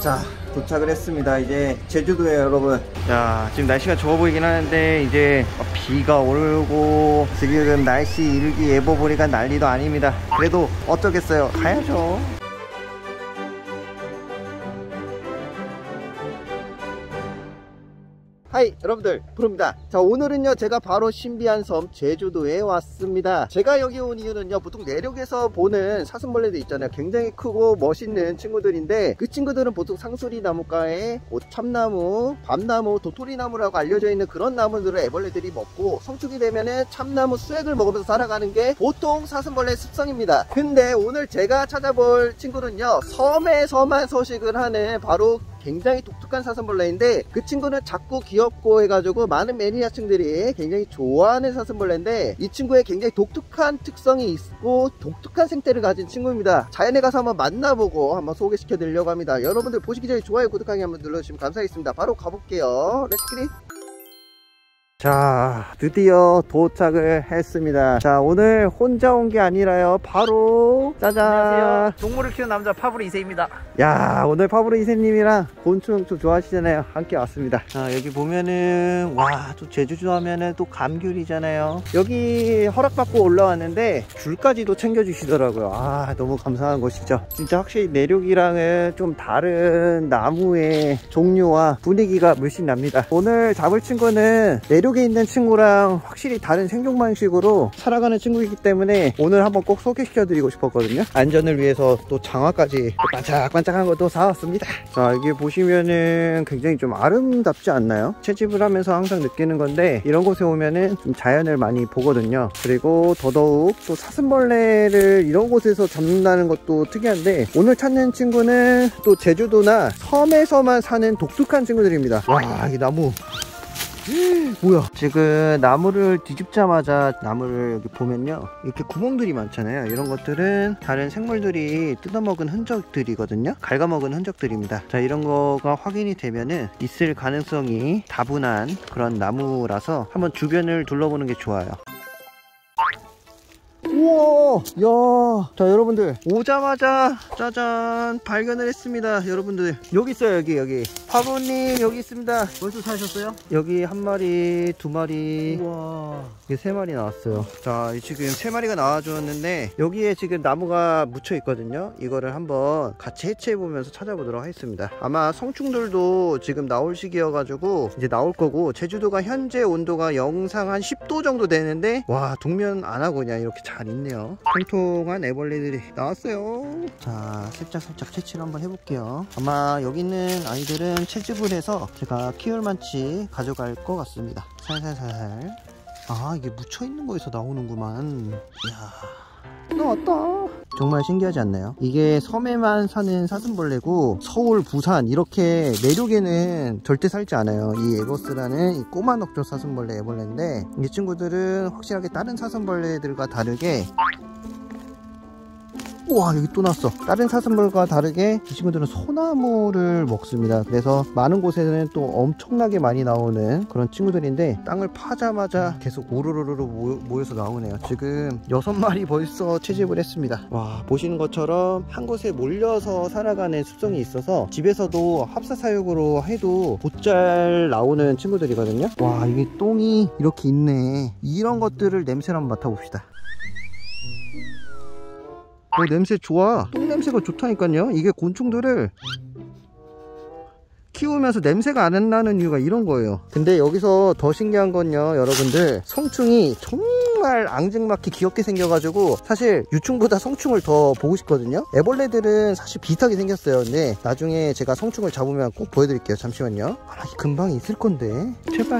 자, 도착을 했습니다. 이제 제주도에 여러분. 자, 지금 날씨가 좋아 보이긴 하는데 이제 비가 오고 지금 날씨 일기예보보니까 난리도 아닙니다. 그래도 어쩌겠어요. 가야죠. 하이 여러분들, 프로입니다. 자, 오늘은요 제가 바로 신비한 섬 제주도에 왔습니다. 제가 여기 온 이유는요, 보통 내륙에서 보는 사슴벌레들 있잖아요. 굉장히 크고 멋있는 친구들인데 그 친구들은 보통 상수리 나무가에 참나무, 밤나무, 도토리나무라고 알려져 있는 그런 나무들을 애벌레들이 먹고 성축이 되면은 참나무 수액을 먹으면서 살아가는 게 보통 사슴벌레의 습성입니다. 근데 오늘 제가 찾아볼 친구는요, 섬에서만 서식을 하는 바로 굉장히 독특한 사슴벌레인데, 그 친구는 작고 귀엽고 해가지고 많은 매니아층들이 굉장히 좋아하는 사슴벌레인데, 이 친구의 굉장히 독특한 특성이 있고 독특한 생태를 가진 친구입니다. 자연에 가서 한번 만나보고 한번 소개시켜 드리려고 합니다. 여러분들 보시기 전에 좋아요, 구독하기 한번 눌러주시면 감사하겠습니다. 바로 가볼게요. 렛츠기릿. 자, 드디어 도착을 했습니다. 자, 오늘 혼자 온 게 아니라요, 바로 짜잔! 안녕하세요. 동물을 키우는 남자 파브르 이세입니다. 야, 오늘 파브르 이세님이랑 곤충 좀 좋아하시잖아요. 함께 왔습니다. 자, 여기 보면은 와, 또 제주도 하면은 또 감귤이잖아요. 여기 허락받고 올라왔는데 귤까지도 챙겨주시더라고요. 아, 너무 감사한 곳이죠. 진짜 확실히 내륙이랑은 좀 다른 나무의 종류와 분위기가 물씬 납니다. 오늘 잡을 친구는 내륙에 있는 친구랑 확실히 다른 생존 방식으로 살아가는 친구이기 때문에 오늘 한번 꼭 소개시켜 드리고 싶었거든요. 안전을 위해서 또 장화까지 반짝반짝한 것도 사왔습니다. 자, 여기 보시면은 굉장히 좀 아름답지 않나요? 채집을 하면서 항상 느끼는 건데, 이런 곳에 오면은 좀 자연을 많이 보거든요. 그리고 더더욱 또 사슴벌레를 이런 곳에서 잡는다는 것도 특이한데, 오늘 찾는 친구는 또 제주도나 섬에서만 사는 독특한 친구들입니다. 와, 이 나무 뭐야, 지금 나무를 뒤집자마자 나무를 여기 보면요, 이렇게 구멍들이 많잖아요. 이런 것들은 다른 생물들이 뜯어먹은 흔적들이거든요. 갉아먹은 흔적들입니다. 자, 이런 거가 확인이 되면은 있을 가능성이 다분한 그런 나무라서 한번 주변을 둘러보는 게 좋아요. 우와, 야, 자, 여러분들 오자마자 짜잔 발견을 했습니다. 여러분들 여기 있어요. 여기 파브님 여기 있습니다. 벌써 사셨어요? 여기 한 마리, 두 마리, 우와, 이게 세 마리 나왔어요. 자, 지금 세 마리가 나와주었는데 여기에 지금 나무가 묻혀 있거든요. 이거를 한번 같이 해체해 보면서 찾아보도록 하겠습니다. 아마 성충들도 지금 나올 시기여가지고 이제 나올 거고, 제주도가 현재 온도가 영상 한 10도 정도 되는데, 와, 동면 안 하고 그냥 이렇게 잘 있네요. 통통한 애벌레들이 나왔어요. 자, 살짝 채취를 한번 해볼게요. 아마 여기 있는 아이들은 채집을 해서 제가 키울 만치 가져갈 것 같습니다. 살살살살. 아, 이게 묻혀있는 거에서 나오는구만. 이야, 나왔다. 정말 신기하지 않나요? 이게 섬에만 사는 사슴벌레고, 서울, 부산 이렇게 내륙에는 절대 살지 않아요. 이 에버스라는 이 꼬마 넉조 사슴벌레 애벌레인데, 이 친구들은 확실하게 다른 사슴벌레들과 다르게, 우와, 여기 또 났어. 다른 사슴벌과 다르게 이 친구들은 소나무를 먹습니다. 그래서 많은 곳에는 또 엄청나게 많이 나오는 그런 친구들인데, 땅을 파자마자 계속 오르르르 모여서 나오네요. 지금 6마리 벌써 채집을 했습니다. 와, 보시는 것처럼 한 곳에 몰려서 살아가는 습성이 있어서 집에서도 합사 사육으로 해도 곧잘 나오는 친구들이거든요. 와, 이게 똥이 이렇게 있네. 이런 것들을 냄새를 한번 맡아봅시다. 냄새 좋아. 똥 냄새가 좋다니까요. 이게 곤충들을 키우면서 냄새가 안 나는 이유가 이런 거예요. 근데 여기서 더 신기한 건요, 여러분들, 성충이 정말 앙증맞게 귀엽게 생겨가지고 사실 유충보다 성충을 더 보고 싶거든요. 애벌레들은 사실 비슷하게 생겼어요. 근데 나중에 제가 성충을 잡으면 꼭 보여드릴게요. 잠시만요. 아, 금방 있을 건데 제발.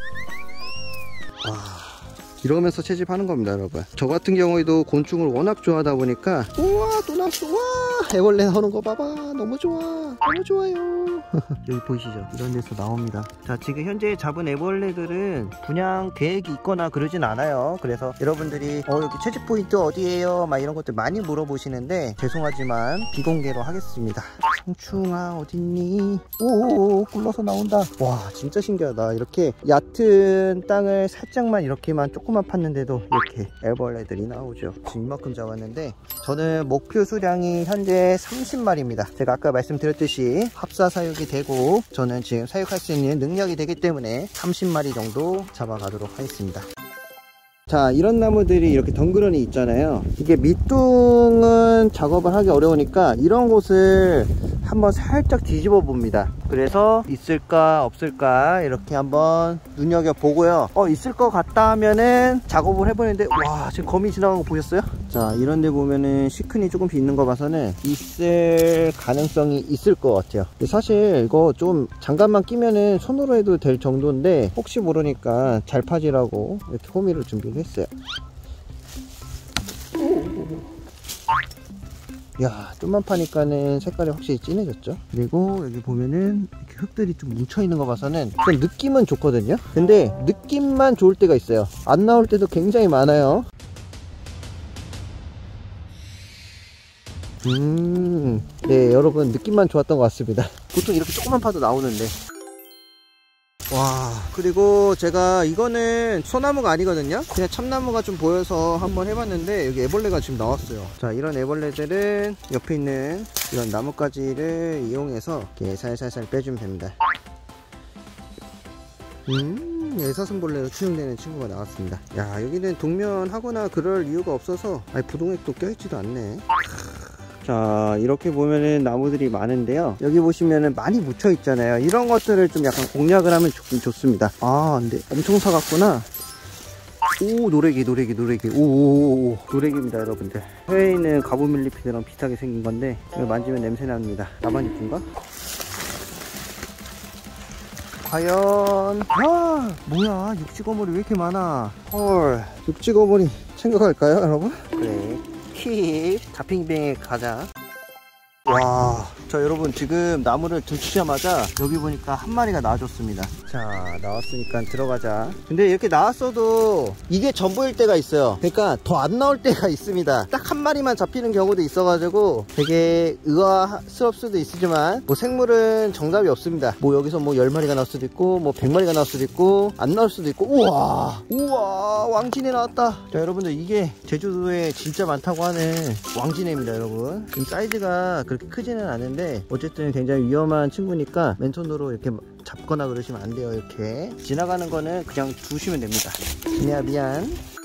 와, 이러면서 채집하는 겁니다, 여러분. 저 같은 경우에도 곤충을 워낙 좋아하다 보니까, 우와, 또 났어. 와, 애벌레 나오는 거 봐봐. 너무 좋아. 너무 좋아요. 여기 보이시죠? 이런 데서 나옵니다. 자, 지금 현재 잡은 애벌레들은 분양 계획이 있거나 그러진 않아요. 그래서 여러분들이 여기 채집 포인트 어디에요? 막 이런 것들 많이 물어보시는데, 죄송하지만 비공개로 하겠습니다. 성충아 어딨니? 오오오, 굴러서 나온다. 와, 진짜 신기하다. 이렇게 얕은 땅을 살짝만 이렇게만 조금 조금만 팠는데도 이렇게 애벌레들이 나오죠. 지금 이만큼 잡았는데 저는 목표 수량이 현재 30마리입니다. 제가 아까 말씀드렸듯이 합사 사육이 되고 저는 지금 사육할 수 있는 능력이 되기 때문에 30마리 정도 잡아가도록 하겠습니다. 자, 이런 나무들이 이렇게 덩그러니 있잖아요. 이게 밑둥은 작업을 하기 어려우니까 이런 곳을 한번 살짝 뒤집어 봅니다. 그래서 있을까 없을까 이렇게 한번 눈여겨보고요. 있을 것 같다 하면은 작업을 해보는데, 와, 지금 거미 지나간 거 보셨어요? 자, 이런 데 보면은 시큰이 조금씩 있는 거 봐서는 있을 가능성이 있을 것 같아요. 근데 사실 이거 좀 장갑만 끼면은 손으로 해도 될 정도인데 혹시 모르니까 잘 파지라고 이렇게 호미를 준비를 했어요. 야, 좀만 파니까는 색깔이 확실히 진해졌죠. 그리고 여기 보면은 이렇게 흙들이 좀 뭉쳐 있는 거 봐서는 좀 느낌은 좋거든요. 근데 느낌만 좋을 때가 있어요. 안 나올 때도 굉장히 많아요. 네, 여러분 느낌만 좋았던 것 같습니다. 보통 이렇게 조금만 파도 나오는데. 와, 그리고 제가 이거는 소나무가 아니거든요. 그냥 참나무가 좀 보여서 한번 해봤는데 여기 애벌레가 지금 나왔어요. 자, 이런 애벌레들은 옆에 있는 이런 나뭇가지를 이용해서 이렇게 살살살 빼주면 됩니다. 애사슴벌레로 추정되는 친구가 나왔습니다. 야, 여기는 동면하거나 그럴 이유가 없어서 부동액도 껴있지도 않네. 자, 이렇게 보면은 나무들이 많은데요. 여기 보시면은 많이 묻혀 있잖아요. 이런 것들을 좀 약간 공략을 하면 좋습니다. 아, 근데 엄청 사갔구나. 오, 노래기. 오, 노래기입니다, 여러분들. 해외에 있는 가보밀리피드랑 비슷하게 생긴 건데 이거 만지면 냄새 납니다. 나만이쁜가? 과연, 뭐야, 육지거물이 왜 이렇게 많아? 헐, 육지거물이 생각할까요, 여러분? 그래, 킵, 잡핑뱅에 가자. 와, 자, 여러분 지금 나무를 들치자마자 여기 보니까 한 마리가 나와줬습니다. 자, 나왔으니까 들어가자. 근데 이렇게 나왔어도 이게 전부일 때가 있어요. 그러니까 더 안 나올 때가 있습니다. 딱 한 마리만 잡히는 경우도 있어가지고 되게 의아스러울 수도 있지만 뭐 생물은 정답이 없습니다. 뭐 여기서 뭐 10마리가 나올 수도 있고 뭐 100마리가 나올 수도 있고 안 나올 수도 있고. 우와, 왕진해 나왔다. 자, 여러분들 이게 제주도에 진짜 많다고 하는 왕진해입니다, 여러분. 지금 사이즈가 그렇게 크지는 않은데 어쨌든 굉장히 위험한 친구니까 맨손으로 이렇게 잡거나 그러시면 안 돼요. 이렇게 지나가는 거는 그냥 두시면 됩니다. 진해야 미안.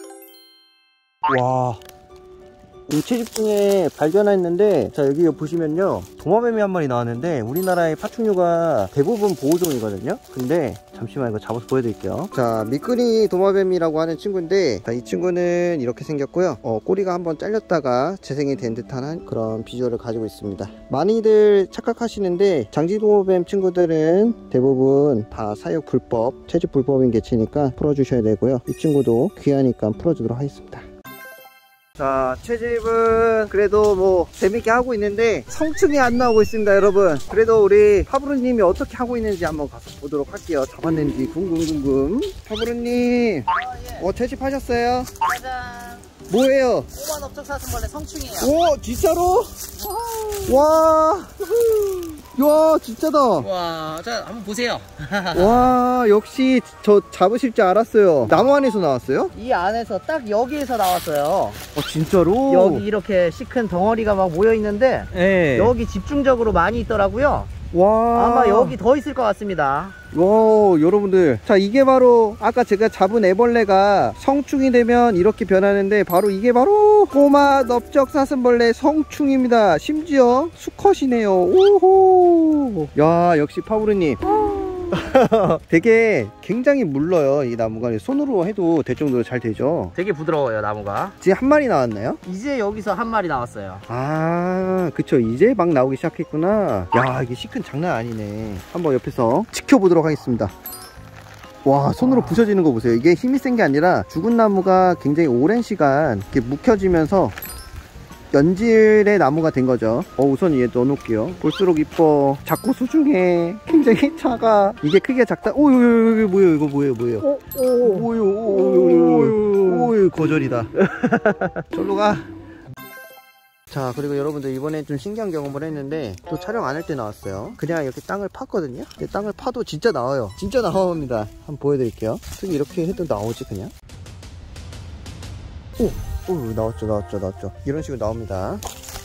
와, 채집 중에 발견했는데, 자, 여기 보시면요, 도마뱀이 한 마리 나왔는데 우리나라의 파충류가 대부분 보호종이거든요. 근데 잠시만 이거 잡아서 보여드릴게요. 자, 미끄니 도마뱀이라고 하는 친구인데, 자, 이 친구는 이렇게 생겼고요. 꼬리가 한번 잘렸다가 재생이 된 듯한 그런 비주얼을 가지고 있습니다. 많이들 착각하시는데 장지도마뱀 친구들은 대부분 다 사육 불법, 채집 불법인 개체니까 풀어주셔야 되고요. 이 친구도 귀하니까 풀어주도록 하겠습니다. 자, 채집은 그래도 뭐 재밌게 하고 있는데 성충이 안 나오고 있습니다, 여러분. 그래도 우리 파브르님이 어떻게 하고 있는지 한번 가서 보도록 할게요. 잡았는지 궁금. 파브르님, 예. 채집하셨어요? 짜잔. 뭐예요? 꼬마 넓적사슴벌레 성충이에요. 오, 진짜로? 와, 야, 진짜다. 와, 자, 한번 보세요. 와, 역시 저 잡으실 줄 알았어요. 나무 안에서 나왔어요? 이 안에서 딱 여기에서 나왔어요. 진짜로? 여기 이렇게 시큰 덩어리가 막 모여 있는데, 네. 여기 집중적으로 많이 있더라고요. 와, 아마 여기 더 있을 것 같습니다. 와, 여러분들, 자, 이게 바로 아까 제가 잡은 애벌레가 성충이 되면 이렇게 변하는데 바로 이게 바로 꼬마 넓적사슴벌레 성충입니다. 심지어 수컷이네요. 오호, 야, 역시 파브르님. 되게 굉장히 물러요. 이 나무가 손으로 해도 될 정도로 잘 되죠. 되게 부드러워요, 나무가. 지금 한 마리 나왔나요? 이제 여기서 한 마리 나왔어요. 아, 그쵸, 이제 막 나오기 시작했구나. 야, 이게 시큰 장난 아니네. 한번 옆에서 지켜보도록 하겠습니다. 와, 손으로 부셔지는 거 보세요. 이게 힘이 센 게 아니라 죽은 나무가 굉장히 오랜 시간 이렇게 묵혀지면서 연질의 나무가 된 거죠. 우선 얘 넣어놓을게요. 볼수록 이뻐. 작고 소중해. 굉장히 작아. 이게 크기가 작다. 오, 뭐예요? 이거 뭐예요? 오, 거절이다. 절로 가. 자, 그리고 여러분들 이번엔 좀 신기한 경험을 했는데 또 촬영 안 할 때 나왔어요. 그냥 이렇게 땅을 팠거든요. 근데 땅을 파도 진짜 나와요. 진짜 나옵니다. 한번 보여드릴게요. 특히 이렇게 해도 나오지 그냥. 오, 나왔죠. 이런 식으로 나옵니다.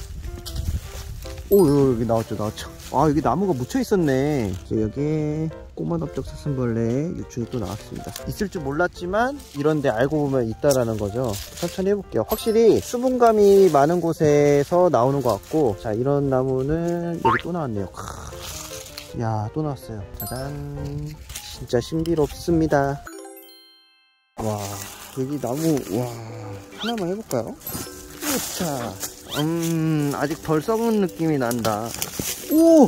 오, 여기 나왔죠. 아, 여기 나무가 묻혀 있었네. 여기 꼬마넓적 사슴벌레 유충이 또 나왔습니다. 있을 줄 몰랐지만 이런데 알고 보면 있다라는 거죠. 천천히 해볼게요. 확실히 수분감이 많은 곳에서 나오는 것 같고, 자, 이런 나무는 여기 또 나왔네요. 야, 또 나왔어요. 짜잔. 진짜 신비롭습니다. 와, 여기 나무, 와, 하나만 해볼까요? 자, 아직 덜 썩은 느낌이 난다. 오,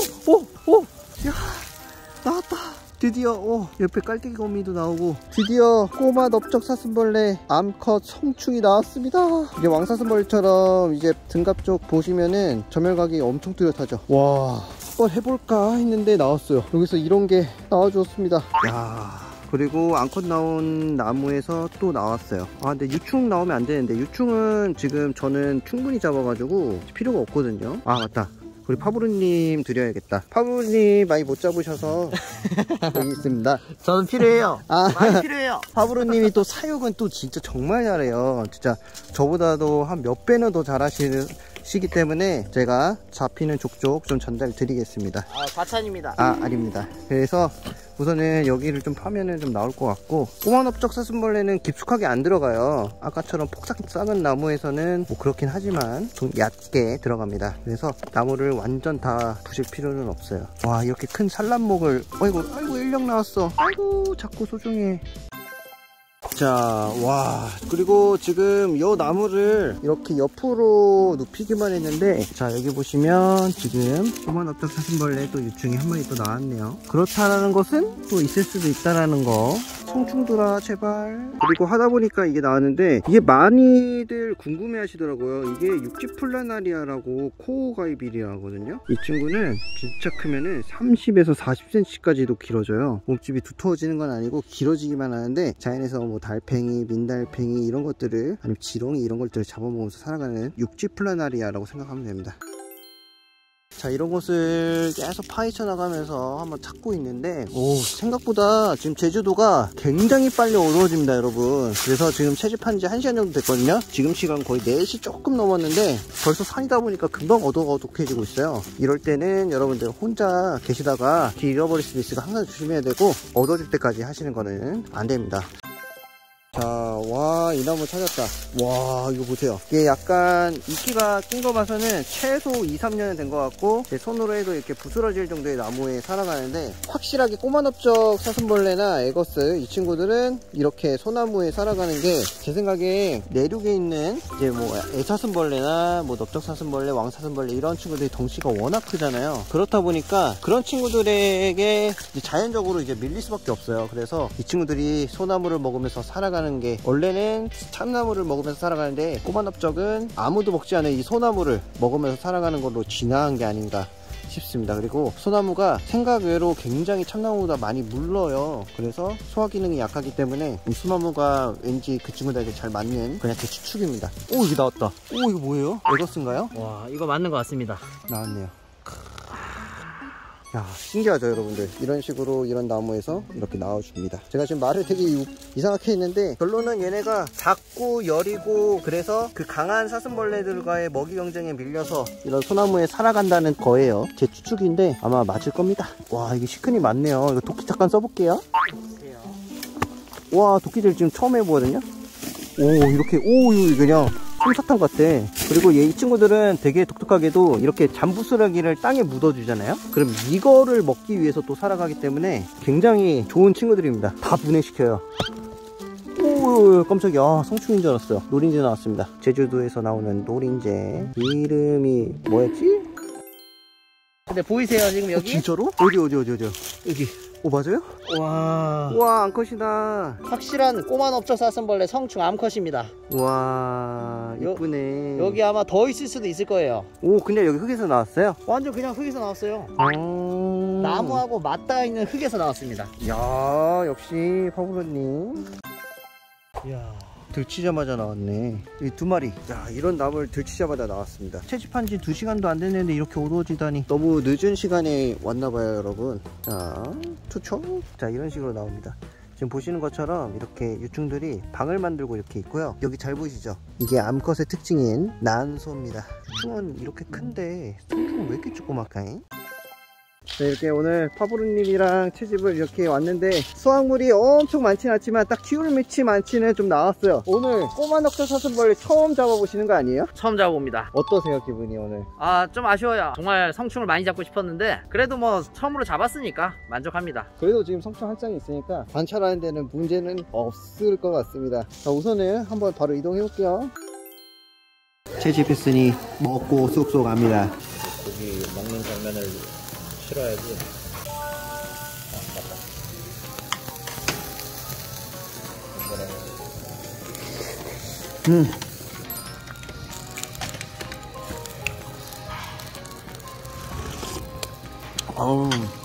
야, 나왔다. 드디어, 옆에 깔때기 거미도 나오고, 드디어 꼬마 넓적 사슴벌레 암컷 성충이 나왔습니다. 이게 왕사슴벌레처럼 이제 등갑 쪽 보시면은 점혈각이 엄청 뚜렷하죠. 와, 한번 해볼까 했는데 나왔어요. 여기서 이런 게 나와주었습니다. 야, 그리고 암컷 나온 나무에서 또 나왔어요. 아, 근데 유충 나오면 안 되는데, 유충은 지금 저는 충분히 잡아가지고 필요가 없거든요. 아, 맞다. 우리 파브르님 드려야겠다. 파브르님 많이 못 잡으셔서 여기 있습니다. 저는 필요해요. 많이 필요해요. 파브르님이 또 사육은 또 진짜 정말 잘해요. 진짜 저보다도 한 몇 배는 더 잘하시기 때문에 제가 잡히는 족족 좀 전달 드리겠습니다. 과찬입니다. 아닙니다. 그래서 우선은 여기를 좀 파면은 좀 나올 것 같고, 꼬마넓적 사슴벌레는 깊숙하게 안 들어가요. 아까처럼 폭삭 작은 나무에서는 뭐 그렇긴 하지만 좀 얕게 들어갑니다. 그래서 나무를 완전 다 부실 필요는 없어요. 와, 이렇게 큰 산란목을, 아이고 인력 나왔어. 아이고, 작고 소중해. 자, 와, 그리고 지금 이 나무를 이렇게 옆으로 눕히기만 했는데, 자, 여기 보시면 지금 꼬마넓적 사슴벌레 또 유충이 한 마리 또 나왔네요. 그렇다라는 것은 또 있을 수도 있다라는 거. 성충들아, 제발. 그리고 하다 보니까 이게 나왔는데, 이게 많이들 궁금해 하시더라고요. 이게 육지플라나리아라고 코어가이비리아거든요. 이 친구는 진짜 크면은 30에서 40cm까지도 길어져요. 몸집이 두터워지는 건 아니고 길어지기만 하는데, 자연에서 뭐 달팽이, 민달팽이 이런 것들을, 아니면 지렁이 이런 것들을 잡아먹으면서 살아가는 육지플라나리아라고 생각하면 됩니다. 자, 이런 곳을 계속 파헤쳐 나가면서 한번 찾고 있는데, 오, 생각보다 지금 제주도가 굉장히 빨리 어두워집니다, 여러분. 그래서 지금 채집한 지 1시간 정도 됐거든요. 지금 시간 거의 4시 조금 넘었는데 벌써 산이다 보니까 금방 어둑어둑해지고 있어요. 이럴 때는 여러분들 혼자 계시다가 길 잃어버릴 수도 있으니까 항상 조심해야 되고, 어두워질 때까지 하시는 거는 안 됩니다. 자, 와, 이 나무 찾았다. 와, 이거 보세요. 이게 약간 이끼가 낀 거 봐서는 최소 2-3년은 된 것 같고, 제 손으로 해도 이렇게 부스러질 정도의 나무에 살아가는데, 확실하게 꼬마넓적 사슴벌레나 에거스, 이 친구들은 이렇게 소나무에 살아가는 게 제 생각에 내륙에 있는 이제 뭐 애사슴벌레나 뭐 넓적사슴벌레, 왕사슴벌레 이런 친구들이 덩치가 워낙 크잖아요. 그렇다 보니까 그런 친구들에게 이제 자연적으로 이제 밀릴 수밖에 없어요. 그래서 이 친구들이 소나무를 먹으면서 살아가는 게, 원래는 참나무를 먹으면서 살아가는데 꼬마넓적은 아무도 먹지 않은 이 소나무를 먹으면서 살아가는 걸로 진화한 게 아닌가 싶습니다. 그리고 소나무가 생각 외로 굉장히 참나무보다 많이 물러요. 그래서 소화 기능이 약하기 때문에 이 소나무가 왠지 그 친구들에게 잘 맞는 그냥 제 추측입니다. 오, 이게 나왔다. 오, 이거 뭐예요? 에거스인가요? 와, 이거 맞는 것 같습니다. 나왔네요. 야, 신기하죠, 여러분들. 이런 식으로 이런 나무에서 이렇게 나와줍니다. 제가 지금 말을 되게 이상하게 했는데, 결론은 얘네가 작고 여리고, 그래서 그 강한 사슴벌레들과의 먹이 경쟁에 밀려서 이런 소나무에 살아간다는 거예요. 제 추측인데 아마 맞을 겁니다. 와, 이게 시큰이 많네요. 이거 도끼 잠깐 써볼게요. 와, 도끼들 지금 처음 해보거든요. 오, 이렇게, 오, 이거 그냥 솜사탕 같아. 그리고 이 친구들은 되게 독특하게도 이렇게 잔부스러기를 땅에 묻어주잖아요. 그럼 이거를 먹기 위해서 또 살아가기 때문에 굉장히 좋은 친구들입니다. 다 분해시켜요. 오, 깜짝이야. 성충인 줄 알았어요. 노린재 나왔습니다. 제주도에서 나오는 노린재. 이름이 뭐였지? 근데 보이세요, 지금 여기? 진짜로? 어디? 여기. 오, 맞아요? 와, 암컷이다. 확실한 꼬마넓적 사슴벌레 성충 암컷입니다. 와, 이쁘네. 여기 아마 더 있을 수도 있을 거예요. 오, 그냥 여기 흙에서 나왔어요? 완전 그냥 흙에서 나왔어요. 나무하고 맞닿아 있는 흙에서 나왔습니다. 야, 역시 파브로님. 이야, 들치자마자 나왔네. 이 2마리. 야, 이런 나무를 들치자마자 나왔습니다. 채집한 지 2시간도 안 됐는데 이렇게 어두워지다니. 너무 늦은 시간에 왔나봐요, 여러분. 자, 투척. 자, 이런 식으로 나옵니다. 지금 보시는 것처럼 이렇게 유충들이 방을 만들고 이렇게 있고요. 여기 잘 보이시죠? 이게 암컷의 특징인 난소입니다. 유충은 이렇게 큰데 성충은 왜 이렇게 조그맣까잉? 네, 이렇게 오늘 파브르님이랑 채집을 이렇게 왔는데 수확물이 엄청 많진 않지만 딱 키울 만치는 좀 나왔어요. 오늘 꼬마 넉적 사슴벌레 처음 잡아보시는 거 아니에요? 처음 잡아봅니다. 어떠세요, 기분이 오늘? 좀 아쉬워요. 정말 성충을 많이 잡고 싶었는데 그래도 뭐 처음으로 잡았으니까 만족합니다. 그래도 지금 성충 한 쌍이 있으니까 관찰하는 데는 문제는 없을 것 같습니다. 자, 우선은 한번 바로 이동해 볼게요. 채집했으니 먹고 쑥쑥 갑니다. 고기 먹는 장면을 실어야지. 어우.